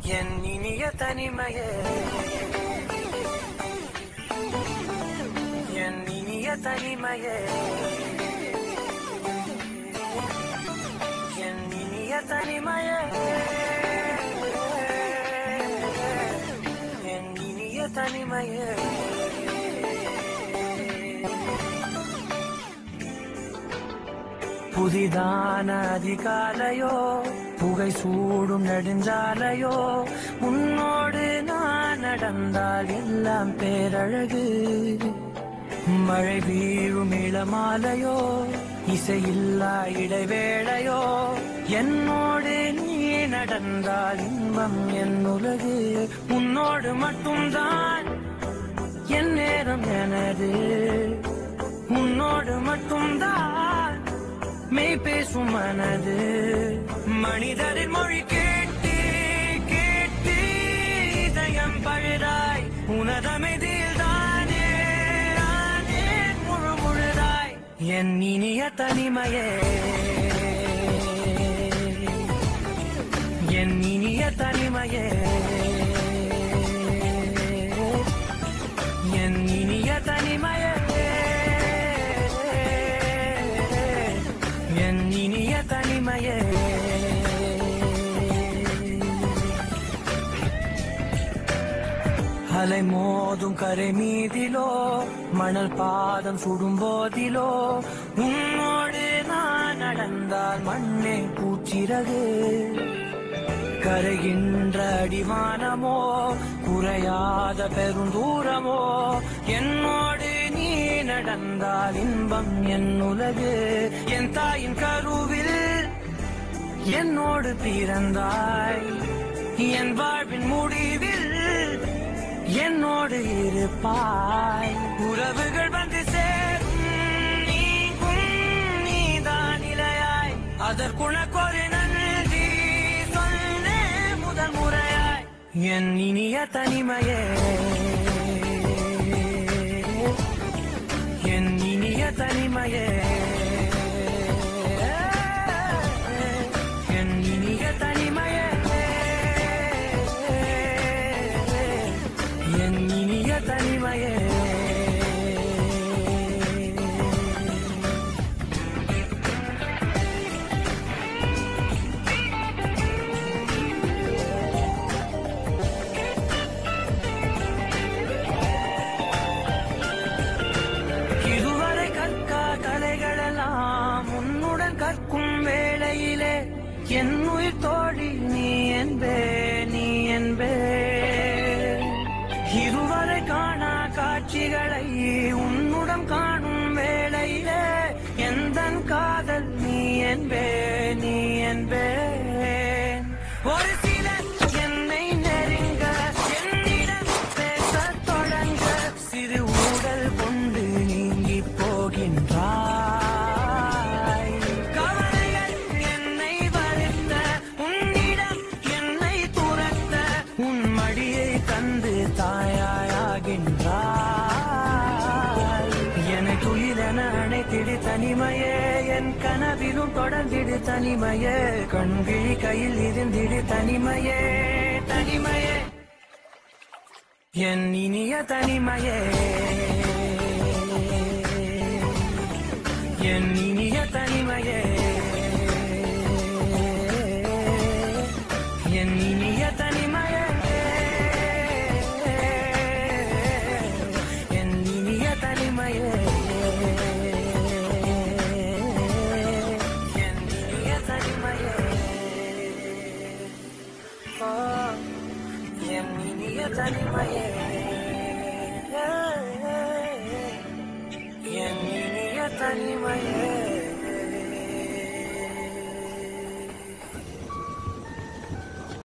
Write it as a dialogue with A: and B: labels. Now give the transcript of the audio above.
A: என் இனிய தனிமையே, என் இனிய தனிமையே, என் இனிய தனிமையே, என் இனிய தனிமையே. புதிதான அதிகாலையோ, புகை சூடும் நெடுஞ்சாலையோ, உன்னோடு நான் நடந்தால் எல்லாம் பேரழகு. மழை வீழும் இளமாலையோ, இசையில்லா இடைவேளையோ, என்னோடு நீ நடந்தால் இன்பம் என் உலகு. உன்னோடு மட்டும்தான் என் நேரம் எனது, உன்னோடு மட்டும்தான் மெய் பேசும் மனது. மனிதரின் மொழி கேட்டு கேட்டு இதயம் பழுதாய், உனதமைதில் தானே தானே முழு முழுதாய். என் இனிய தனிமையே, என் இனிய தனிமையே, என் இனிய தனிமையே, என் இனிய தனிமையே. அலை மோதும் கரை மீதிலோ, மணல் பாதம் சுடும் போதிலோ, உன்னோடு நான் நடந்தால் மண்ணே பூச்சிறகு. கரைகின்ற அடிவானமோ, குறையாத பெருந்தூரமோ, என்னோடு நீ நடந்தால் இன்பம் என் உலகு. என் தாயின் கருவில் என்னோடு பிறந்தாய், என் வாழ்வின் முடிவில் என்னோடு இருப்பாய். உறவுகள் வந்து சேரும் நீக்கும் நீதான் இலையாய், அதற்குணக்கொரு நன்றி சொல்லே முதல் முறையாய். என் இனிய தனிமையே, என் இனிய தனிமையே, என் இனிய தனிமையே, என் இனிய தனிமையே. இதுவரை கற்கா கலைகளெல்லாம் உன்னுடன் கற்கும் வேளையிலே, என் உயிர் தோழி நீ என்பே, நீ என்பே. இதுவரை காணா காட்சிகளை உன்னுடன் காணும் வேளையிலே, எந்தன் காதல் நீ என்பே, நீ என்பே. ஒரு சிலர் என்னை நெருங்க, என்னிடம் பேசத் தொடங்க, சிறு ஊடல் கொண்டு நீங்கி போகின்றாய். கவலைகள் என்னை வருத்த, உன்னிடம் என்னை துரத்த, உன் மடியை தந்து தாயாகின்றாய். என்னை துயிலென அணைத்திடு தனிமையே, என் கனவிலும் தொடர்ந்திடு தனிமையே, கண்விழி கையில் இருந்திடு தனிமையே, தனிமையே. என் இனிய தனிமையே, என் இனிய தனிமையே, என் இனிய தனிமையே, என் இனிய தனிமையே, என் இனிய தனிமையே. ஓ, என் இனிய தனிமையே, என் இனிய தனிமையே.